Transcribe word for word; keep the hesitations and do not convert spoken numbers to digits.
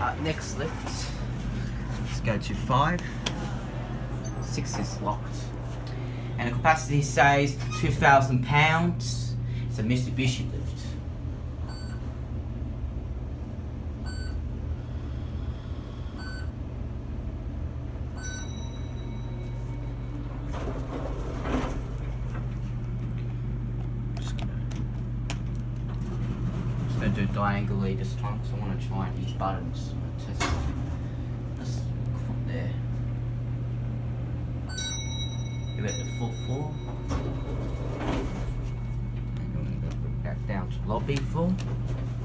Uh, next lift. Let's go to five. Six is locked. And the capacity says two thousand pounds. It's a Mitsubishi lift. Just gonna do diagonally this time because I want to try and use buttons. Test it. Let's look from there. Give it the full full. And I'm going to go back down to lobby full.